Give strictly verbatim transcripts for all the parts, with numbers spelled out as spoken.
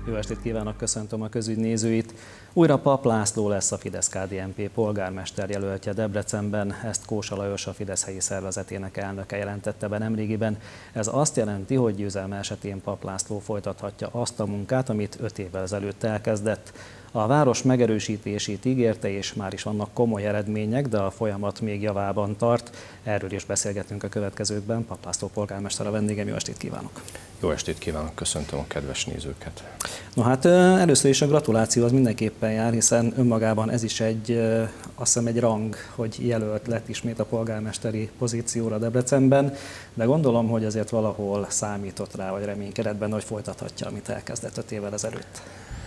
Jó estét kívánok, köszöntöm a közügy nézőit. Újra Papp László lesz a Fidesz-ká dé en pé polgármester jelöltje Debrecenben, ezt Kósa Lajos, a Fidesz helyi szervezetének elnöke jelentette be nemrégiben. Ez azt jelenti, hogy győzelme esetén Papp László folytathatja azt a munkát, amit öt évvel ezelőtt elkezdett. A város megerősítését ígérte, és már is vannak komoly eredmények, de a folyamat még javában tart. Erről is beszélgetünk a következőkben. Papp László polgármester a vendégem, jó estét kívánok! Jó estét kívánok, köszöntöm a kedves nézőket! No hát először is a gratuláció az mindenképpen jár, hiszen önmagában ez is egy, azt hiszem egy rang, hogy jelölt lett ismét a polgármesteri pozícióra Debrecenben, de gondolom, hogy azért valahol számított rá, vagy reménykedett benne, hogy folytathatja, amit elkezdett öt évvel ezelőtt.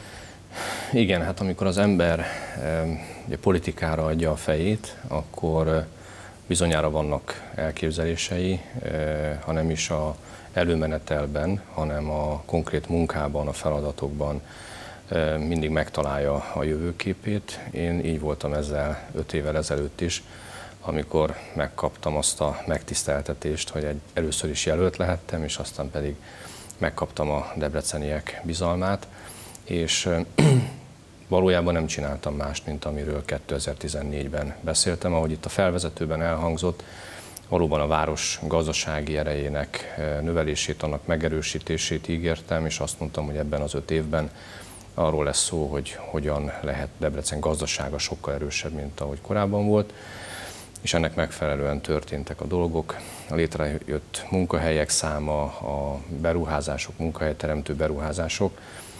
Igen, hát amikor az ember ugye, politikára adja a fejét, akkor bizonyára vannak elképzelései, ha nem is a előmenetelben, hanem a konkrét munkában, a feladatokban mindig megtalálja a jövőképét. Én így voltam ezzel öt évvel ezelőtt is, amikor megkaptam azt a megtiszteltetést, hogy egy, először is jelölt lehettem, és aztán pedig megkaptam a debreceniek bizalmát, és valójában nem csináltam mást, mint amiről kétezer-tizennégyben beszéltem. Ahogy itt a felvezetőben elhangzott, valóban a város gazdasági erejének növelését, annak megerősítését ígértem, és azt mondtam, hogy ebben az öt évben arról lesz szó, hogy hogyan lehet Debrecen gazdasága sokkal erősebb, mint ahogy korábban volt, és ennek megfelelően történtek a dolgok. A létrejött munkahelyek száma, a beruházások, munkahelyteremtő beruházások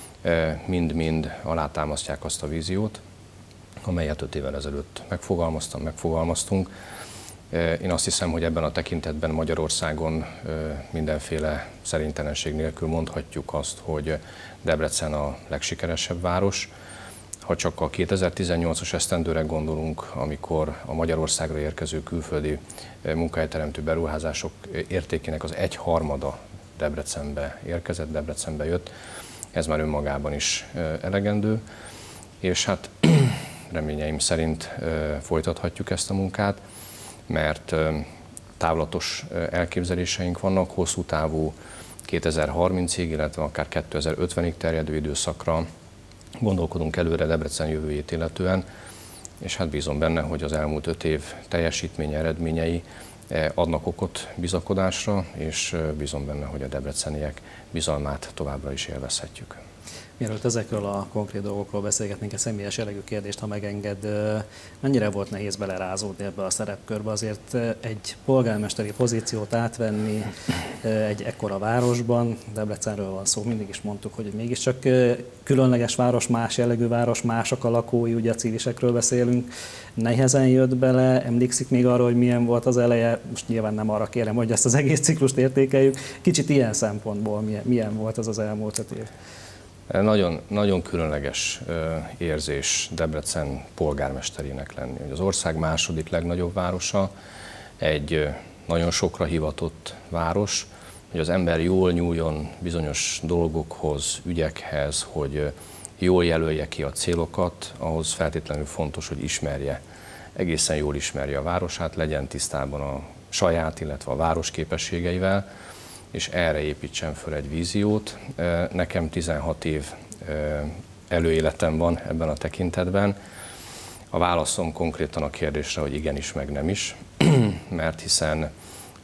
mind-mind alátámasztják azt a víziót, amelyet öt évvel ezelőtt megfogalmaztam, megfogalmaztunk. Én azt hiszem, hogy ebben a tekintetben Magyarországon mindenféle szerintelenség nélkül mondhatjuk azt, hogy Debrecen a legsikeresebb város. Ha csak a kétezer-tizennyolcas esztendőre gondolunk, amikor a Magyarországra érkező külföldi munkahelyteremtő beruházások értékének az egyharmada Debrecenbe érkezett, Debrecenbe jött, ez már önmagában is elegendő, és hát reményeim szerint folytathatjuk ezt a munkát, mert távlatos elképzeléseink vannak, hosszú távú kétezer-harmincig, illetve akár kétezer-ötvenig terjedő időszakra gondolkodunk előre Debrecen jövőjét illetően, és hát bízom benne, hogy az elmúlt öt év teljesítménye, eredményei adnak okot bizakodásra, és bízom benne, hogy a debreceniek bizalmát továbbra is élvezhetjük. Mielőtt ezekről a konkrét dolgokról beszélgetnénk, egy személyes jellegű kérdést, ha megenged, mennyire volt nehéz belerázódni ebbe a szerepkörbe? Azért egy polgármesteri pozíciót átvenni egy ekkora városban, Debrecenről van szó, mindig is mondtuk, hogy mégiscsak különleges város, más jellegű város, mások a lakói, ugye a civisekről beszélünk. Nehezen jött bele, emlékszik még arra, hogy milyen volt az eleje, most nyilván nem arra kérem, hogy ezt az egész ciklust értékeljük, kicsit ilyen szempontból milyen, milyen volt az az elmúlt öt év? Nagyon, nagyon különleges érzés Debrecen polgármesterének lenni. Az ország második legnagyobb városa, egy nagyon sokra hivatott város, hogy az ember jól nyúljon bizonyos dolgokhoz, ügyekhez, hogy jól jelölje ki a célokat, ahhoz feltétlenül fontos, hogy ismerje, egészen jól ismerje a városát, legyen tisztában a saját, illetve a város képességeivel, és erre építsen föl egy víziót. Nekem tizenhat év előéletem van ebben a tekintetben. A válaszom konkrétan a kérdésre, hogy igenis, meg nem is, mert hiszen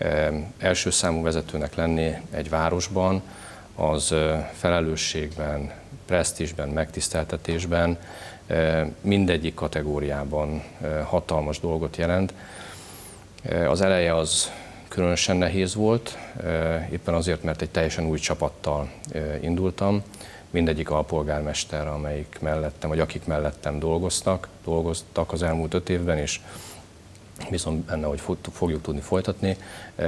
első számú vezetőnek lenni egy városban, az felelősségben, presztízsben, megtiszteltetésben, mindegyik kategóriában hatalmas dolgot jelent. Az eleje az különösen nehéz volt, éppen azért, mert egy teljesen új csapattal indultam. Mindegyik alpolgármester, amelyik mellettem, vagy akik mellettem dolgoztak, dolgoztak az elmúlt öt évben, és bízom benne, hogy fogjuk tudni folytatni.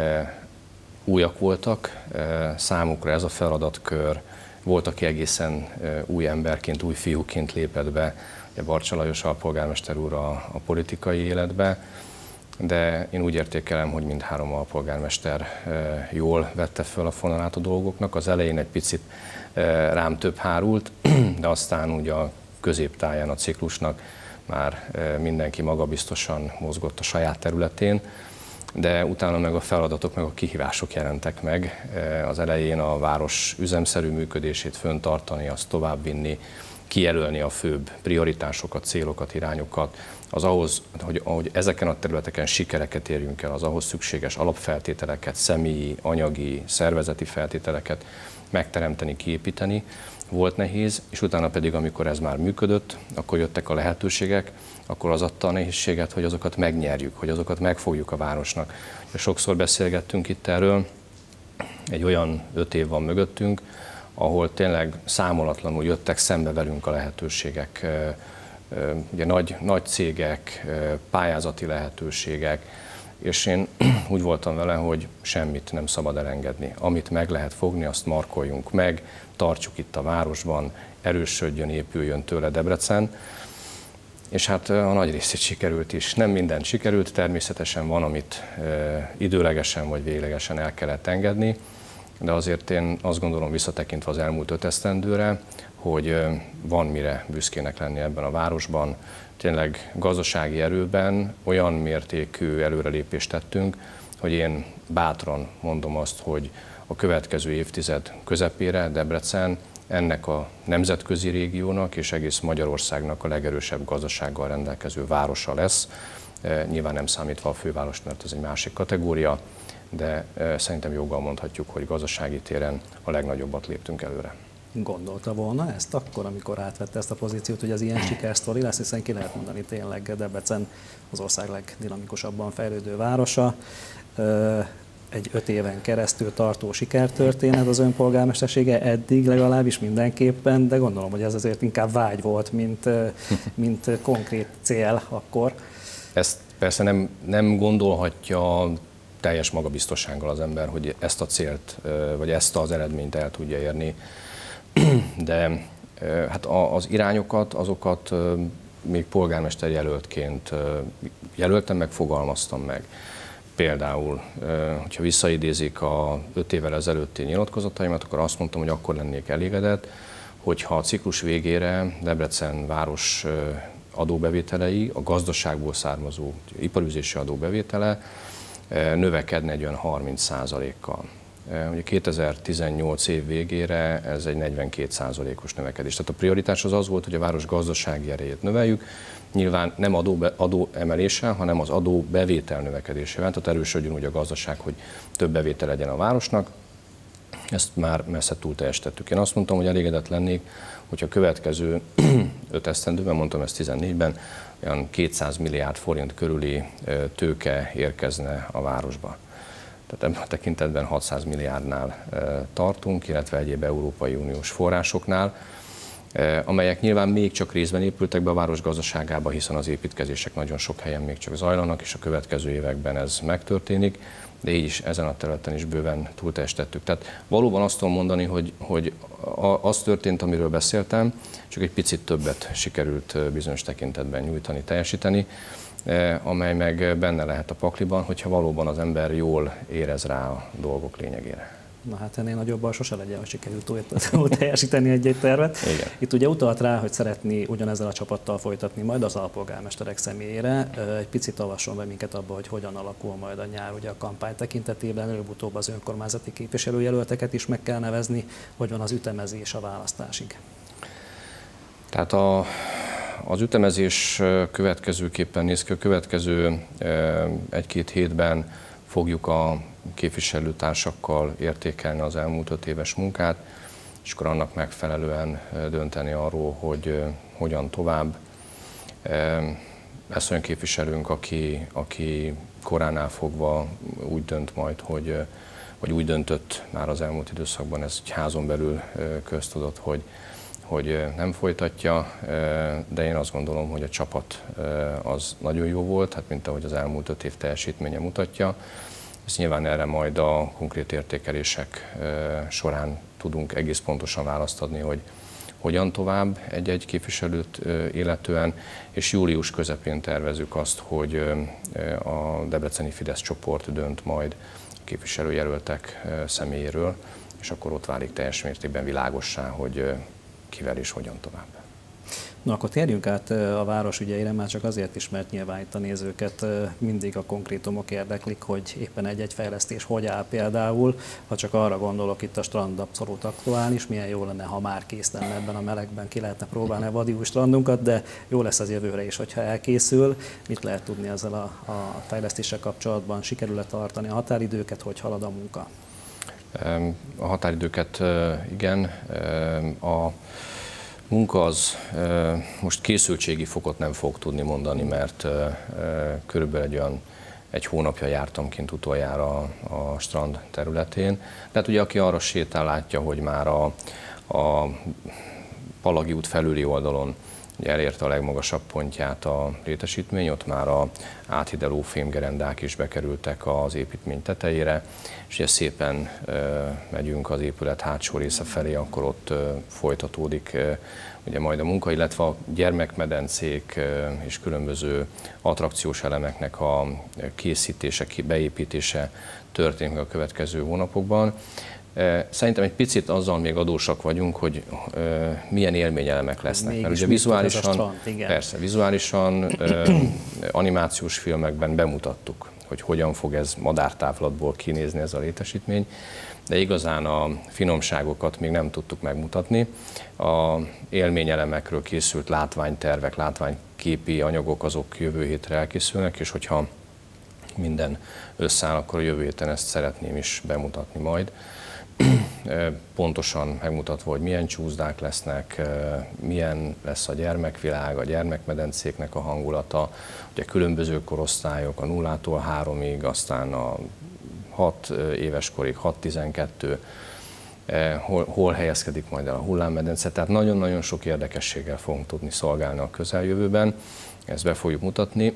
Újak voltak, számukra ez a feladatkör, volt, aki egészen új emberként, új fiúként lépett be, Barcsa Lajos alpolgármester úr a, a politikai életbe, de én úgy értékelem, hogy mindhárom alpolgármester jól vette föl a fonalát a dolgoknak. Az elején egy picit rám több hárult, de aztán ugye a középtáján a ciklusnak már mindenki magabiztosan mozgott a saját területén, de utána meg a feladatok, meg a kihívások jelentek meg. Az elején a város üzemszerű működését föntartani, azt továbbvinni, kijelölni a főbb prioritásokat, célokat, irányokat, az ahhoz, hogy, hogy ezeken a területeken sikereket érjünk el, az ahhoz szükséges alapfeltételeket, személyi, anyagi, szervezeti feltételeket megteremteni, kiépíteni, volt nehéz, és utána pedig, amikor ez már működött, akkor jöttek a lehetőségek, akkor az adta a nehézséget, hogy azokat megnyerjük, hogy azokat megfogjuk a városnak. Sokszor beszélgettünk itt erről, egy olyan öt év van mögöttünk, ahol tényleg számolatlanul jöttek szembe velünk a lehetőségek, ugye nagy, nagy cégek, pályázati lehetőségek, és én úgy voltam vele, hogy semmit nem szabad elengedni. Amit meg lehet fogni, azt markoljunk meg, tartsuk itt a városban, erősödjön, épüljön tőle Debrecen. És hát a nagy részét sikerült is. Nem mindent sikerült, természetesen van, amit időlegesen vagy véglegesen el kellett engedni, de azért én azt gondolom, visszatekintve az elmúlt öt esztendőre, hogy van mire büszkének lenni ebben a városban. Tényleg gazdasági erőben olyan mértékű előrelépést tettünk, hogy én bátran mondom azt, hogy a következő évtized közepére Debrecen ennek a nemzetközi régiónak és egész Magyarországnak a legerősebb gazdasággal rendelkező városa lesz. Nyilván nem számítva a fővárost, mert ez egy másik kategória, de szerintem joggal mondhatjuk, hogy gazdasági téren a legnagyobbat léptünk előre. Gondolta volna ezt akkor, amikor átvette ezt a pozíciót, hogy az ilyen sikersztori lesz, hiszen ki lehet mondani tényleg Debrecen az ország legdinamikusabban fejlődő városa. Egy öt éven keresztül tartó sikertörténet az önpolgármestersége, eddig legalábbis mindenképpen, de gondolom, hogy ez azért inkább vágy volt, mint, mint konkrét cél akkor. Ezt persze nem, nem gondolhatja teljes magabiztossággal az ember, hogy ezt a célt, vagy ezt az eredményt el tudja érni, de hát az irányokat, azokat még polgármester jelöltként jelöltem meg, fogalmaztam meg. Például, hogyha visszaidézik a öt évvel ezelőtti nyilatkozataimat, akkor azt mondtam, hogy akkor lennék elégedett, hogyha a ciklus végére Debrecen város adóbevételei, a gazdaságból származó iparűzési adóbevétele növekedne egy olyan harminc százalékkal. Ugye kétezer-tizennyolc év végére ez egy negyvenkét százalékos növekedés. Tehát a prioritás az az volt, hogy a város gazdasági erejét növeljük, nyilván nem adó, adó emeléssel, hanem az adó bevétel növekedésével, tehát erősödjön úgy a gazdaság, hogy több bevétel legyen a városnak. Ezt már messze túl teljesítettük. Én azt mondtam, hogy elégedett lennék, hogyha a következő öt esztendőben, mondtam ezt tizennégyben, olyan kétszáz milliárd forint körüli tőke érkezne a városba. Tehát ebben a tekintetben hatszáz milliárdnál tartunk, illetve egyéb Európai Uniós forrásoknál, amelyek nyilván még csak részben épültek be a város gazdaságába, hiszen az építkezések nagyon sok helyen még csak zajlanak, és a következő években ez megtörténik, de így is ezen a területen is bőven túlteljesítettük. Tehát valóban azt tudom mondani, hogy, hogy az történt, amiről beszéltem, csak egy picit többet sikerült bizonyos tekintetben nyújtani, teljesíteni, amely meg benne lehet a pakliban, hogyha valóban az ember jól érez rá a dolgok lényegére. Na hát ennél nagyobban sose legyen, hogy sikerült túl teljesíteni egy-egy tervet. Igen. Itt ugye utalt rá, hogy szeretné ugyanezzel a csapattal folytatni majd az alpolgármesterek személyére. Egy picit avasson be minket abba, hogy hogyan alakul majd a nyár, ugye a kampány tekintetében, előbb-utóbb az önkormányzati képviselőjelölteket is meg kell nevezni, hogy van az ütemezés a választásig. Tehát a, az ütemezés következőképpen néz ki, a következő egy-két hétben fogjuk a képviselőtársakkal értékelni az elmúlt öt éves munkát, és akkor annak megfelelően dönteni arról, hogy hogyan tovább. Lesz olyan képviselőnk, aki, aki koránál fogva úgy dönt majd, hogy, vagy úgy döntött már az elmúlt időszakban, ez egy házon belül köztudott, hogy, hogy nem folytatja, de én azt gondolom, hogy a csapat az nagyon jó volt, hát mint ahogy az elmúlt öt év teljesítménye mutatja. Ezt nyilván erre majd a konkrét értékelések során tudunk egész pontosan választ adni, hogy hogyan tovább egy-egy képviselőt illetően, és július közepén tervezzük azt, hogy a debreceni Fidesz csoport dönt majd a képviselőjelöltek személyéről, és akkor ott válik teljes mértékben világossá, hogy kivel és hogyan tovább. Na, akkor térjünk át a város ügyeire, már csak azért is, mert nyilván itt a nézőket mindig a konkrétumok érdeklik, hogy éppen egy-egy fejlesztés hogy áll például. Ha csak arra gondolok, itt a strand abszolút aktuális, milyen jó lenne, ha már kész lenne ebben a melegben, ki lehetne próbálni a vadiú strandunkat, de jó lesz az jövőre is, hogyha elkészül. Mit lehet tudni ezzel a, a fejlesztéssel kapcsolatban? Sikerül-e tartani a határidőket, hogy halad a munka? A határidőket igen. A munka az, most készültségi fokot nem fog tudni mondani, mert körülbelül egy olyan egy hónapja jártam kint utoljára a strand területén. De hát ugye aki arra sétál, látja, hogy már a, a Palagi út felüli oldalon ugye elérte a legmagasabb pontját a létesítmény, ott már a áthidaló fémgerendák is bekerültek az építmény tetejére, és ugye szépen megyünk az épület hátsó része felé, akkor ott folytatódik ugye majd a munka, illetve a gyermekmedencék és különböző attrakciós elemeknek a készítése, beépítése történik a következő hónapokban. Szerintem egy picit azzal még adósak vagyunk, hogy milyen élményelemek lesznek. Mégis mert ugye vizuálisan, strand, persze, vizuálisan animációs filmekben bemutattuk, hogy hogyan fog ez madártávlatból kinézni ez a létesítmény, de igazán a finomságokat még nem tudtuk megmutatni. A élményelemekről készült látványtervek, látványképi anyagok azok jövő hétre elkészülnek, és hogyha minden összeáll, akkor a jövő héten ezt szeretném is bemutatni majd. Pontosan megmutatva, hogy milyen csúszdák lesznek, milyen lesz a gyermekvilág, a gyermekmedencéknek a hangulata, ugye különböző korosztályok, a nullától háromig, aztán a hat éves korig, hat tizenkettő, hol, hol helyezkedik majd el a hullámmedence, tehát nagyon-nagyon sok érdekességgel fogunk tudni szolgálni a közeljövőben, ezt be fogjuk mutatni,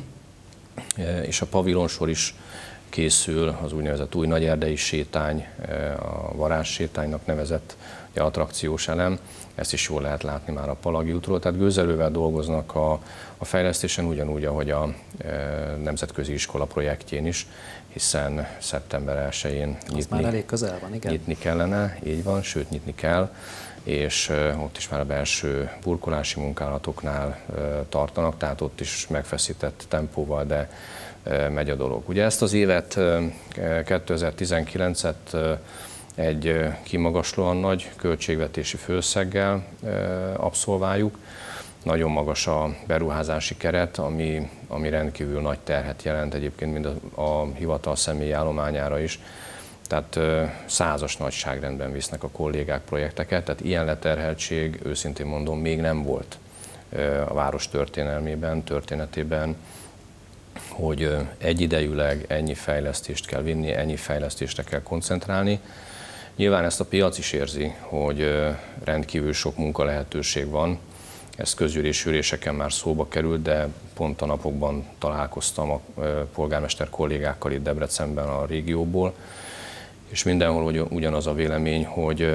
és a pavilonsor is készül, az úgynevezett új nagyerdei sétány, a varázssétánynak nevezett attrakciós elem, ezt is jól lehet látni már a Palagi útról, tehát gőzerővel dolgoznak a, a fejlesztésen, ugyanúgy, ahogy a e, Nemzetközi Iskola projektjén is, hiszen szeptember elsején nyitni, már elég közel van, igen. nyitni kellene, így van, sőt nyitni kell, és e, ott is már a belső burkolási munkálatoknál e, tartanak, tehát ott is megfeszített tempóval, de megy a dolog. Ugye ezt az évet, kétezer-tizenkilencet egy kimagaslóan nagy költségvetési főösszeggel abszolváljuk. Nagyon magas a beruházási keret, ami, ami rendkívül nagy terhet jelent egyébként mind a, a hivatal személyi állományára is. Tehát százas nagyságrendben visznek a kollégák projekteket, tehát ilyen leterheltség, őszintén mondom, még nem volt a város történelmében, történetében, hogy egyidejűleg ennyi fejlesztést kell vinni, ennyi fejlesztésre kell koncentrálni. Nyilván ezt a piac is érzi, hogy rendkívül sok munkalehetőség van. Ez közgyűlési üléseken már szóba került, de pont a napokban találkoztam a polgármester kollégákkal itt Debrecenben a régióból, és mindenhol ugyanaz a vélemény, hogy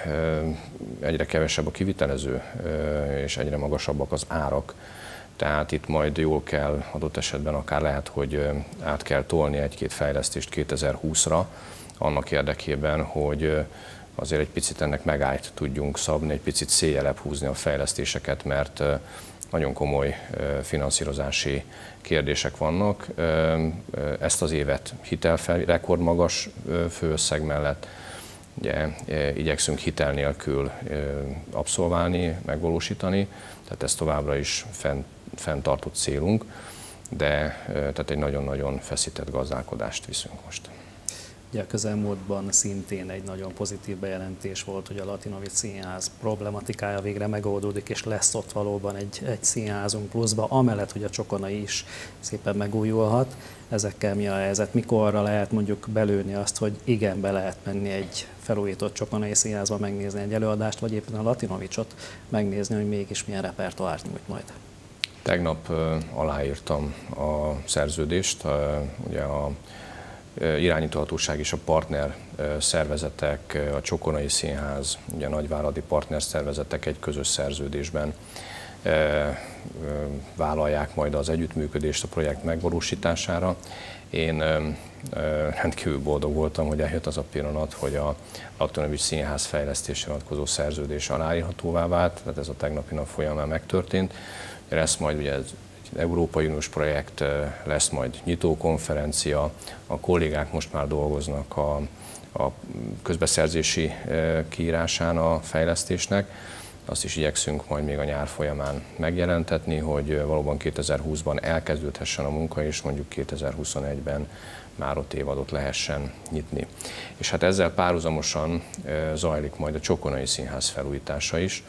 egyre kevesebb a kivitelező, és egyre magasabbak az árak. Tehát itt majd jól kell, adott esetben akár lehet, hogy át kell tolni egy-két fejlesztést kétezer-húszra, annak érdekében, hogy azért egy picit ennek megállt tudjunk szabni, egy picit széljjelebb húzni a fejlesztéseket, mert nagyon komoly finanszírozási kérdések vannak. Ezt az évet hitelfel, rekordmagas főösszeg mellett ugye, igyekszünk hitel nélkül abszolválni, megvalósítani, tehát ez továbbra is fent fenntartott célunk, de tehát egy nagyon-nagyon feszített gazdálkodást viszünk most. Ugye a közelmúltban szintén egy nagyon pozitív bejelentés volt, hogy a Latinovics Színház problematikája végre megoldódik, és lesz ott valóban egy, egy színházunk pluszba, amellett, hogy a Csokonai is szépen megújulhat. Ezekkel mi a helyzet? Mikorra lehet mondjuk belőni azt, hogy igen, be lehet menni egy felújított Csokonai Színházba megnézni egy előadást, vagy éppen a Latinovicsot megnézni, hogy mégis milyen repertoárt nyújt majd? Tegnap aláírtam a szerződést, ugye a irányítóhatóság és a partner szervezetek, a Csokonai Színház, ugye a nagyváradi partner szervezetek egy közös szerződésben vállalják majd az együttműködést a projekt megvalósítására. Én rendkívül boldog voltam, hogy eljött az a pillanat, hogy a Laktanovics Színház fejlesztésre vonatkozó szerződés aláírhatóvá vált, tehát ez a tegnapi nap folyamán megtörtént. Lesz majd ugye ez egy Európai Uniós projekt, lesz majd nyitókonferencia, a kollégák most már dolgoznak a, a közbeszerzési kiírásán a fejlesztésnek. Azt is igyekszünk majd még a nyár folyamán megjelentetni, hogy valóban kétezer-húszban elkezdődhessen a munka, és mondjuk kétezer-huszonegyben már ott évadot lehessen nyitni. És hát ezzel párhuzamosan zajlik majd a Csokonai Színház felújítása is.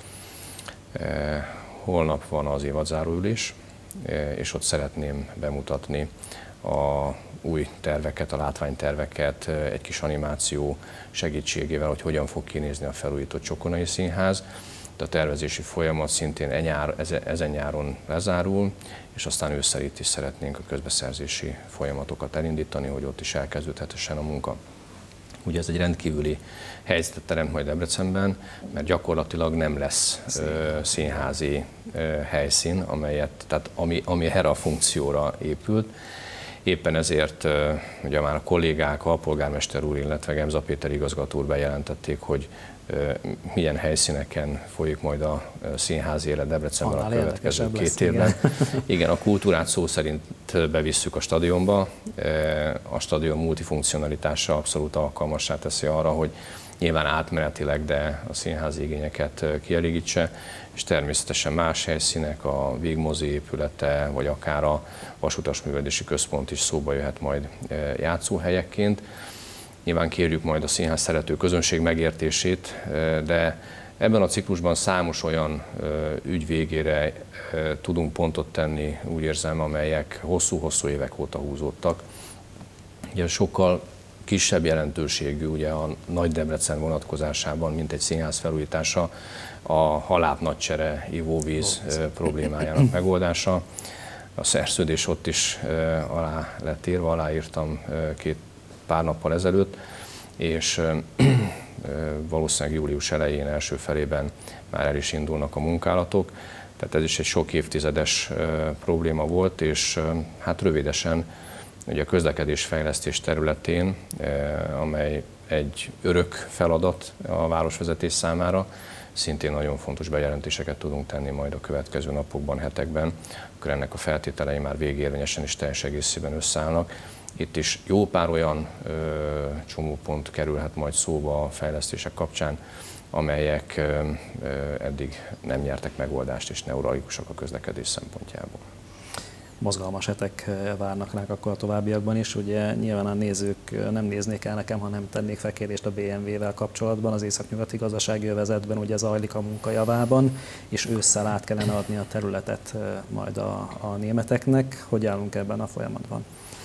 Holnap van az évadzáróülés, és ott szeretném bemutatni a új terveket, a látványterveket egy kis animáció segítségével, hogy hogyan fog kinézni a felújított Csokonai Színház. A tervezési folyamat szintén ezen nyáron lezárul, és aztán ősszel itt is szeretnénk a közbeszerzési folyamatokat elindítani, hogy ott is elkezdődhessen a munka. Ugye ez egy rendkívüli helyzetet teremt majd Debrecenben, mert gyakorlatilag nem lesz ö, színházi ö, helyszín, amelyet, tehát ami, ami erre a funkcióra épült. Éppen ezért ugye már a kollégák, a polgármester úr, illetve Gemza Péter igazgató úr bejelentették, hogy milyen helyszíneken folyik majd a színházi élet Debrecenben a következő két évben. Igen. igen, a kultúrát szó szerint bevisszük a stadionba. A stadion multifunkcionalitása abszolút alkalmassá teszi arra, hogy nyilván átmenetileg, de a színházi igényeket kielégítse, és természetesen más helyszínek, a Vígmozi épülete, vagy akár a Vasutas Művelődési Központ is szóba jöhet majd játszóhelyekként. Nyilván kérjük majd a színház szerető közönség megértését, de ebben a ciklusban számos olyan ügy végére tudunk pontot tenni, úgy érzem, amelyek hosszú-hosszú évek óta húzódtak. Ugye sokkal kisebb jelentőségű ugye a Nagy Debrecen vonatkozásában, mint egy színház felújítása, a Haláp Nagycsere ivóvíz problémájának megoldása. A szerződés ott is alá lett írva, aláírtam két pár nappal ezelőtt, és valószínűleg július elején, első felében már el is indulnak a munkálatok. Tehát ez is egy sok évtizedes probléma volt, és hát rövidesen ugye a közlekedésfejlesztés területén, amely egy örök feladat a városvezetés számára, szintén nagyon fontos bejelentéseket tudunk tenni majd a következő napokban, hetekben, akkor ennek a feltételei már végérvényesen és teljes egészében összeállnak. Itt is jó pár olyan ö, csomópont kerülhet majd szóba a fejlesztések kapcsán, amelyek ö, ö, eddig nem nyertek megoldást és neuralgikusak a közlekedés szempontjából. Mozgalmas hetek várnak ránk akkor a továbbiakban is. Ugye nyilván a nézők nem néznék el nekem, ha nem tennék fel kérdést a bé em vé-vel kapcsolatban. Az északnyugati gazdasági övezetben ugye zajlik a munka javában, és ősszel át kellene adni a területet majd a, a németeknek. Hogy állunk ebben a folyamatban?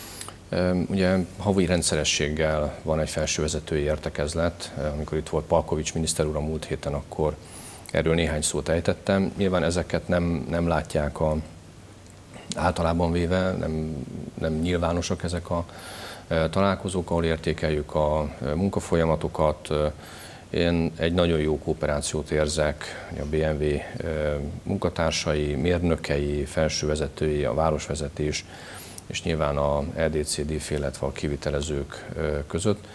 Ugye havi rendszerességgel van egy felsővezetői értekezlet. Amikor itt volt Palkovics miniszter úr a múlt héten, akkor erről néhány szót ejtettem. Nyilván ezeket nem, nem látják a általában véve, nem, nem nyilvánosak ezek a találkozók, ahol értékeljük a munkafolyamatokat. Én egy nagyon jó kooperációt érzek a bé em vé munkatársai, mérnökei, felsővezetői, a városvezetés, és nyilván a é dé cé dé, illetve a kivitelezők között.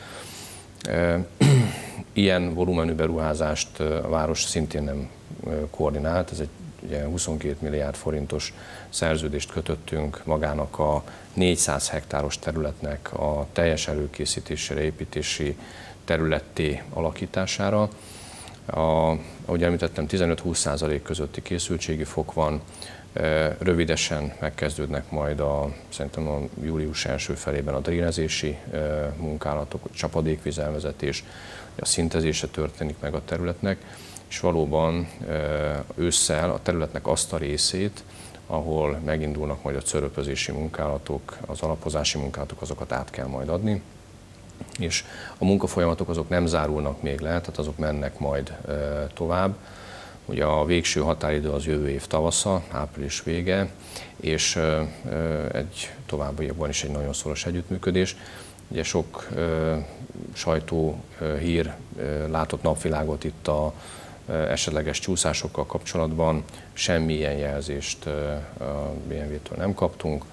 Ilyen volumenű beruházást a város szintén nem koordinált, ez egy ugye huszonkét milliárd forintos szerződést kötöttünk magának a négyszáz hektáros területnek a teljes előkészítésére, építési területté alakítására. A, ahogy említettem, tizenöt-húsz százalék közötti készültségi fok van, rövidesen megkezdődnek majd a, szerintem a július első felében a drénezési munkálatok, a csapadékvízelvezetés, a szintezése történik meg a területnek, és valóban ősszel a területnek azt a részét, ahol megindulnak majd a cöröpözési munkálatok, az alapozási munkálatok, azokat át kell majd adni. És a munkafolyamatok azok nem zárulnak még le, tehát azok mennek majd tovább. Ugye a végső határidő az jövő év tavasza, április vége, és egy továbbiakban is egy nagyon szoros együttműködés. Ugye sok sajtó hír látott napvilágot itt a esetleges csúszásokkal kapcsolatban, semmilyen jelzést a bé em vé-től nem kaptunk.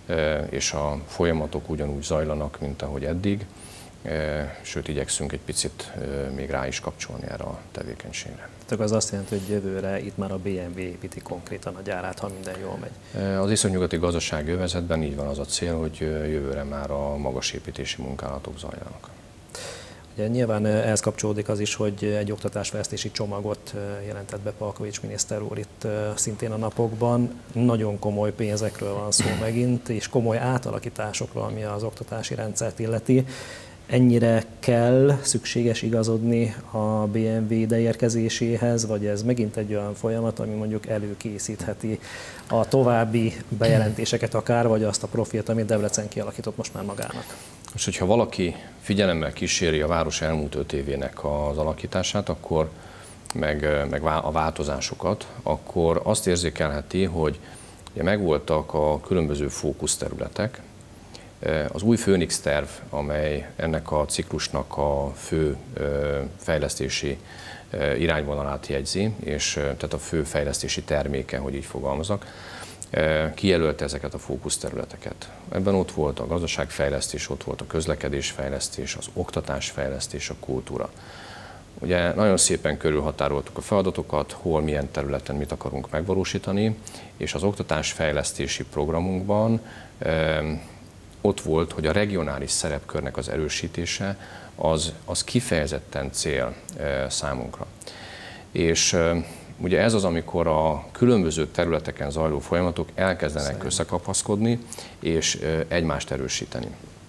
és a folyamatok ugyanúgy zajlanak, mint ahogy eddig, sőt igyekszünk egy picit még rá is kapcsolni erre a tevékenységre. Tehát az azt jelenti, hogy jövőre itt már a bé em vé építi konkrétan a gyárát, ha minden jól megy. Az északnyugati gazdasági övezetben így van az a cél, hogy jövőre már a magas építési munkálatok zajlanak. Ugye nyilván ehhez kapcsolódik az is, hogy egy oktatásfejlesztési csomagot jelentett be Palkovics miniszter úr itt szintén a napokban. Nagyon komoly pénzekről van szó megint, és komoly átalakításokról, ami az oktatási rendszert illeti. Ennyire kell, szükséges igazodni a bé em vé ideérkezéséhez, vagy ez megint egy olyan folyamat, ami mondjuk előkészítheti a további bejelentéseket akár, vagy azt a profilt, amit Debrecen kialakított most már magának? És hogyha valaki figyelemmel kíséri a város elmúlt öt évének az alakítását, akkor meg, meg a változásokat, akkor azt érzékelheti, hogy ugye megvoltak a különböző fókuszterületek. Az új Főnix terv, amely ennek a ciklusnak a fő fejlesztési irányvonalát jegyzi, és tehát a fő fejlesztési terméke, hogy így fogalmazok, kijelölte ezeket a fókuszterületeket. Ebben ott volt a gazdaságfejlesztés, ott volt a közlekedésfejlesztés, az oktatásfejlesztés, a kultúra. Ugye nagyon szépen körülhatároltuk a feladatokat, hol, milyen területen mit akarunk megvalósítani, és az oktatásfejlesztési programunkban ott volt, hogy a regionális szerepkörnek az erősítése az, az kifejezetten cél számunkra. És ugye ez az, amikor a különböző területeken zajló folyamatok elkezdenek Szerint. összekapaszkodni és egymást erősíteni.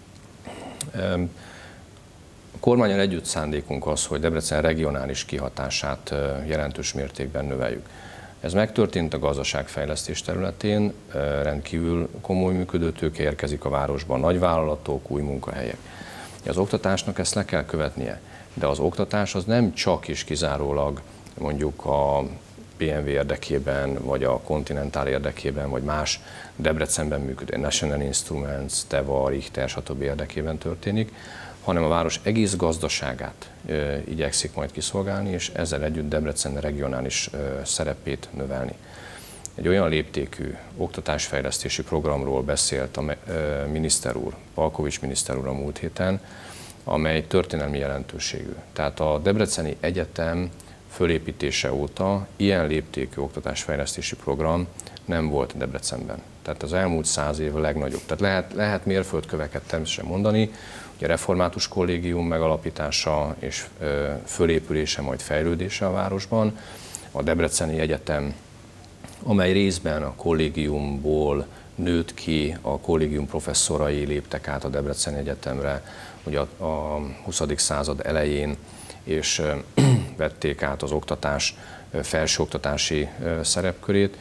A kormánnyal együtt szándékunk az, hogy Debrecen regionális kihatását jelentős mértékben növeljük. Ez megtörtént a gazdaságfejlesztés területén, rendkívül komoly működőtőke érkezik a városban, nagyvállalatok, új munkahelyek. Az oktatásnak ezt le kell követnie, de az oktatás az nem csak és kizárólag mondjuk a bé em vé érdekében, vagy a Continental érdekében, vagy más Debrecenben működő National Instruments, Teva, Richter, stb. Érdekében történik, hanem a város egész gazdaságát e, igyekszik majd kiszolgálni, és ezzel együtt Debrecen regionális e, szerepét növelni. Egy olyan léptékű oktatásfejlesztési programról beszélt a e, miniszter úr, Palkovics miniszter úr a múlt héten, amely történelmi jelentőségű. Tehát a Debreceni Egyetem fölépítése óta ilyen léptékű oktatásfejlesztési program nem volt Debrecenben. Tehát az elmúlt száz év a legnagyobb. Tehát lehet, lehet mérföldköveket természetesen mondani, hogy a református kollégium megalapítása és fölépülése, majd fejlődése a városban, a Debreceni Egyetem, amely részben a kollégiumból nőtt ki, a kollégium professzorai léptek át a Debreceni Egyetemre, ugye a, a huszadik század elején, és vették át az oktatás, felsőoktatási szerepkörét,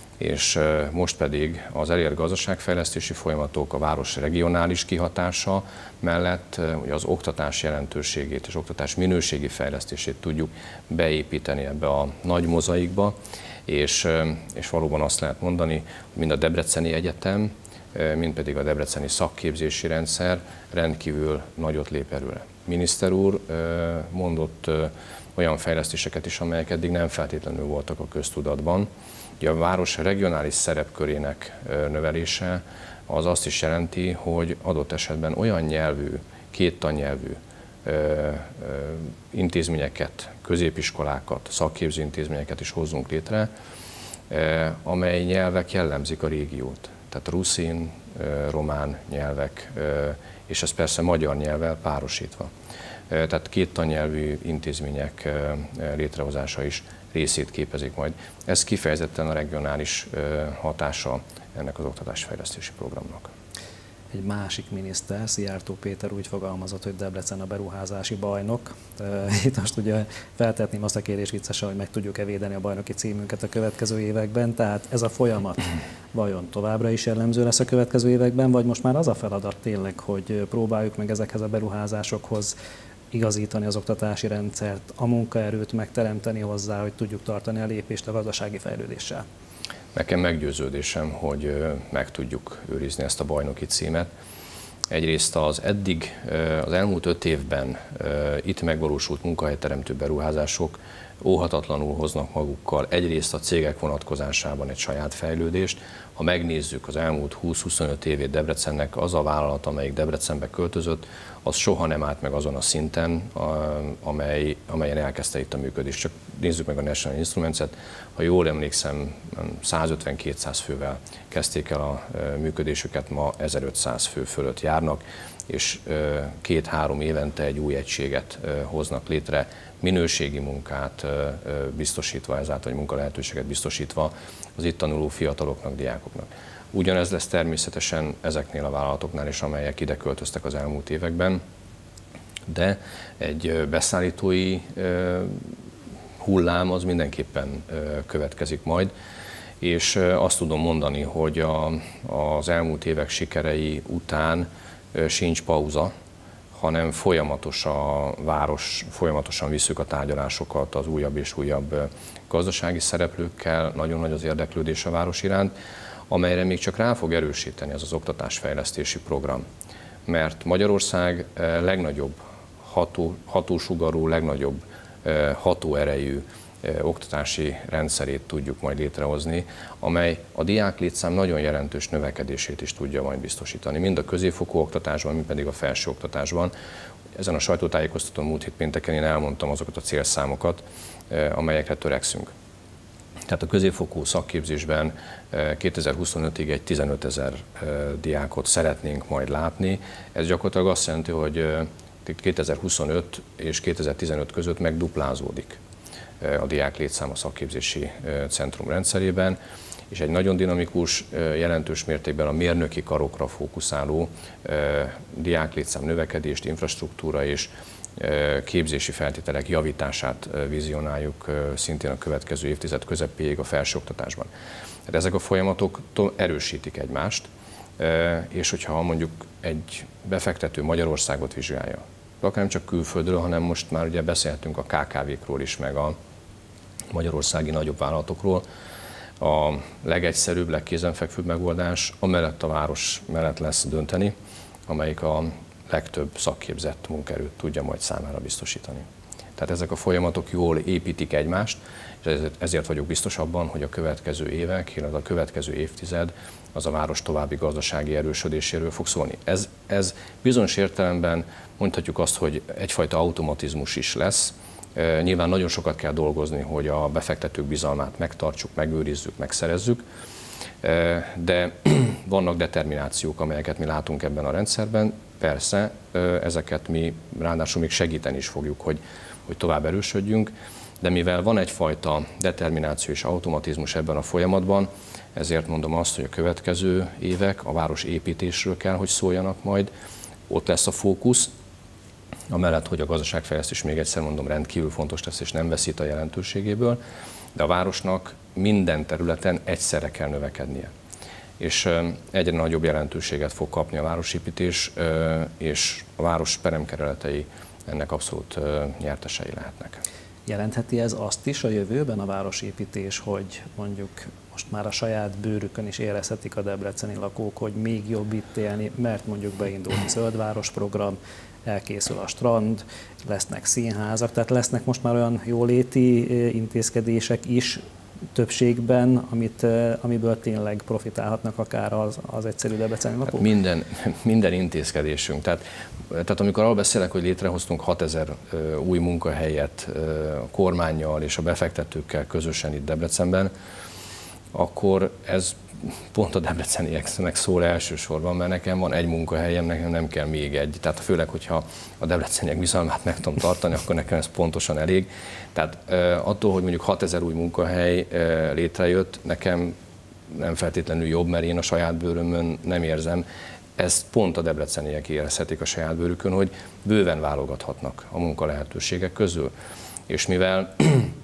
és most pedig az elért gazdaságfejlesztési folyamatok, a város regionális kihatása mellett ugye az oktatás jelentőségét és oktatás minőségi fejlesztését tudjuk beépíteni ebbe a nagy mozaikba, és, és valóban azt lehet mondani, hogy mind a Debreceni Egyetem, mind pedig a debreceni szakképzési rendszer rendkívül nagyot lép előre. Miniszter úr mondott olyan fejlesztéseket is, amelyek eddig nem feltétlenül voltak a köztudatban. Ugye a város regionális szerepkörének növelése az azt is jelenti, hogy adott esetben olyan nyelvű, két tannyelvű intézményeket, középiskolákat, szakképző intézményeket is hozzunk létre, amely nyelvek jellemzik a régiót. Tehát ruszin, román nyelvek, és ez persze magyar nyelvvel párosítva. Tehát két tannyelvű intézmények létrehozása is részét képezik majd. Ez kifejezetten a regionális hatása ennek az oktatásfejlesztési programnak. Egy másik miniszter, Szijjártó Péter úgy fogalmazott, hogy Debrecen a beruházási bajnok. Itt most ugye feltetném azt a kérdést viccesen, hogy meg tudjuk-e védeni a bajnoki címünket a következő években. Tehát ez a folyamat vajon továbbra is jellemző lesz a következő években, vagy most már az a feladat tényleg, hogy próbáljuk meg ezekhez a beruházásokhoz igazítani az oktatási rendszert, a munkaerőt megteremteni hozzá, hogy tudjuk tartani a lépést a gazdasági fejlődéssel? Nekem meggyőződésem, hogy meg tudjuk őrizni ezt a bajnoki címet. Egyrészt az eddig, az elmúlt öt évben itt megvalósult munkahelyteremtő beruházások óhatatlanul hoznak magukkal egyrészt a cégek vonatkozásában egy saját fejlődést. Ha megnézzük az elmúlt húsz-huszonöt évét Debrecennek, az a vállalat, amelyik Debrecenbe költözött, az soha nem állt meg azon a szinten, amely, amelyen elkezdte itt a működést. Csak nézzük meg a National Instruments-et, ha jól emlékszem, százötven-kétszáz fővel kezdték el a működésüket, ma ezerötszáz fő fölött járnak, és két-három évente egy új egységet hoznak létre, minőségi munkát biztosítva, ezáltal, hogy munkalehetőséget biztosítva az itt tanuló fiataloknak, diákoknak. Ugyanez lesz természetesen ezeknél a vállalatoknál is, amelyek ide költöztek az elmúlt években, de egy beszállítói hullám az mindenképpen következik majd, és azt tudom mondani, hogy a, az elmúlt évek sikerei után sincs pauza, hanem folyamatos a város, folyamatosan visszük a tárgyalásokat az újabb és újabb gazdasági szereplőkkel, nagyon nagy az érdeklődés a város iránt, amelyre még csak rá fog erősíteni ez az oktatásfejlesztési program. Mert Magyarország legnagyobb ható, hatósugarú, legnagyobb hatóerejű oktatási rendszerét tudjuk majd létrehozni, amely a diák létszám nagyon jelentős növekedését is tudja majd biztosítani, mind a középfokú oktatásban, mind pedig a felsőoktatásban. Ezen a sajtótájékoztatón múlt hét pénteken én elmondtam azokat a célszámokat, amelyekre törekszünk. Tehát a középfokú szakképzésben kétezer-huszonötig egy tizenötezer diákot szeretnénk majd látni. Ez gyakorlatilag azt jelenti, hogy kétezer-huszonöt és kétezer-tizenöt között megduplázódik a diák létszám a szakképzési centrum rendszerében, és egy nagyon dinamikus, jelentős mértékben a mérnöki karokra fókuszáló diák létszám növekedést, infrastruktúra és képzési feltételek javítását vizionáljuk szintén a következő évtized közepéig a felsőoktatásban. Tehát ezek a folyamatok erősítik egymást, és hogyha mondjuk egy befektető Magyarországot vizsgálja, akár nem csak külföldről, hanem most már ugye beszélhetünk a ká ká vékról is, meg a magyarországi nagyobb vállalatokról. A legegyszerűbb, legkézenfekvőbb megoldás amellett a város mellett lesz dönteni, amelyik a legtöbb szakképzett munkaerőt tudja majd számára biztosítani. Tehát ezek a folyamatok jól építik egymást, és ezért vagyok biztos abban, hogy a következő évek, illetve a következő évtized az a város további gazdasági erősödéséről fog szólni. Ez, ez bizonyos értelemben mondhatjuk azt, hogy egyfajta automatizmus is lesz. Nyilván nagyon sokat kell dolgozni, hogy a befektetők bizalmát megtartsuk, megőrizzük, megszerezzük, de vannak determinációk, amelyeket mi látunk ebben a rendszerben. Persze, ezeket mi ráadásul még segíteni is fogjuk, hogy, hogy tovább erősödjünk, de mivel van egyfajta determináció és automatizmus ebben a folyamatban, ezért mondom azt, hogy a következő évek a város építésről kell, hogy szóljanak majd, ott lesz a fókusz, amellett, hogy a gazdaságfejlesztés, még egyszer mondom, rendkívül fontos lesz és nem veszít a jelentőségéből, de a városnak minden területen egyszerre kell növekednie. És egyre nagyobb jelentőséget fog kapni a városépítés, és a város peremkerületei ennek abszolút nyertesei lehetnek. Jelentheti ez azt is a jövőben a városépítés, hogy mondjuk most már a saját bőrükön is érezhetik a debreceni lakók, hogy még jobb itt élni, mert mondjuk beindult a Zöldváros program, elkészül a strand, lesznek színházak, tehát lesznek most már olyan jóléti intézkedések is többségben, amit, amiből tényleg profitálhatnak akár az, az egyszerű debreceni lakók? Hát minden, minden intézkedésünk. Tehát, tehát amikor arról beszélek, hogy létrehoztunk hatezer új munkahelyet a kormánnyal és a befektetőkkel közösen itt Debrecenben, akkor ez pont a debrecenieknek szól elsősorban, mert nekem van egy munkahelyem, nekem nem kell még egy. Tehát főleg, hogyha a debreceniek bizalmát meg tudom tartani, akkor nekem ez pontosan elég. Tehát attól, hogy mondjuk hatezer új munkahely létrejött, nekem nem feltétlenül jobb, mert én a saját bőrömön nem érzem. Ezt pont a debreceniek érezhetik a saját bőrükön, hogy bőven válogathatnak a munkalehetőségek közül. És mivel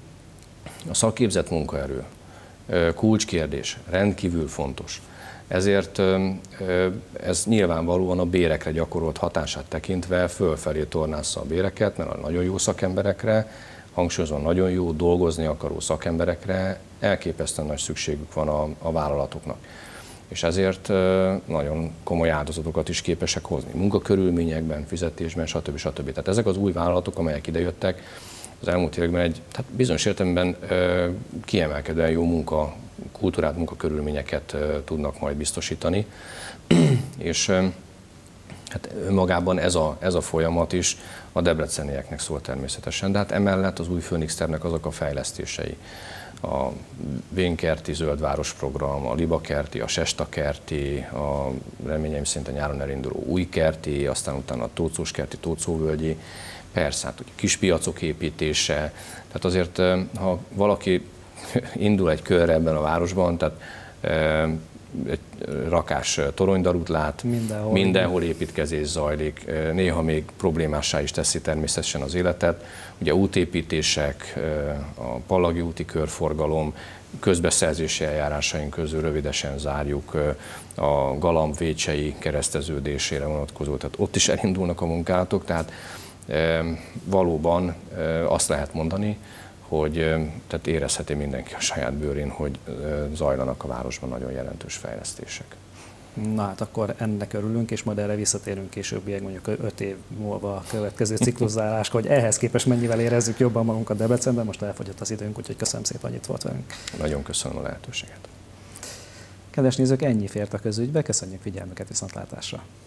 a szakképzett munkaerő kulcskérdés, rendkívül fontos. Ezért ez nyilvánvalóan a bérekre gyakorolt hatását tekintve fölfelé tornázza a béreket, mert a nagyon jó szakemberekre, hangsúlyozom, nagyon jó dolgozni akaró szakemberekre elképesztően nagy szükségük van a, a vállalatoknak. és ezért nagyon komoly áldozatokat is képesek hozni. Munkakörülményekben, fizetésben, stb. stb. Tehát ezek az új vállalatok, amelyek idejöttek, az elmúlt években egy tehát bizonyos értelemben kiemelkedően jó munka, kultúrát, munkakörülményeket tudnak majd biztosítani, és hát önmagában ez a, ez a folyamat is a debrecenieknek szól természetesen, de hát emellett az új Phoenix tervnek azok a fejlesztései. A Vénkerti Zöldváros program, a Libakerti, a Sestakerti, a reményeim szerint a nyáron elinduló Újkerti, aztán utána a Tóczóskerti, Tóczóvölgyi, persze, hát ugye kispiacok építése, tehát azért, ha valaki indul egy körre ebben a városban, tehát egy rakás toronydarút lát, mindenhol, mindenhol építkezés zajlik, néha még problémássá is teszi természetesen az életet. Ugye útépítések, a Pallagi úti körforgalom, közbeszerzési eljárásaink közül rövidesen zárjuk a Galamb-Vécsei kereszteződésére vonatkozó, tehát ott is elindulnak a munkálatok, tehát valóban azt lehet mondani, hogy tehát érezheti mindenki a saját bőrén, hogy zajlanak a városban nagyon jelentős fejlesztések. Na hát akkor ennek örülünk, és majd erre visszatérünk későbbiek, mondjuk öt év múlva a következő cikluszálás, hogy ehhez képest mennyivel érezzük jobban magunkat Debrecenben, most elfogyott az időnk, úgyhogy köszönöm szépen, hogy itt volt velünk. Nagyon köszönöm a lehetőséget. Kedves nézők, ennyi fért a közügybe, köszönjük figyelmüket, viszontlátásra!